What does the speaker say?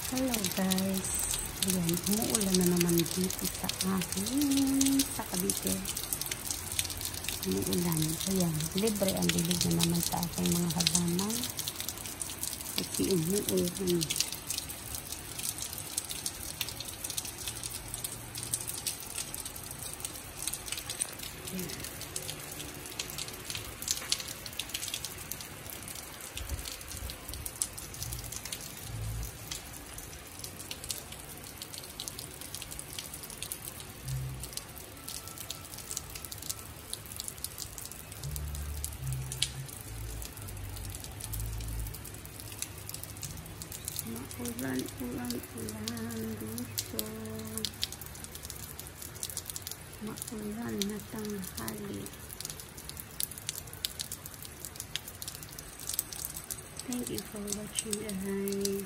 Hello guys, ayan, umuulan na naman dito sa akin, sa Cavite. Umuulan, ayan, libre ang dilig na naman sa aking mga halaman kasi umuulan. Ayan. Ulan dito. Maulan na tanghali. Thank you for watching, guys.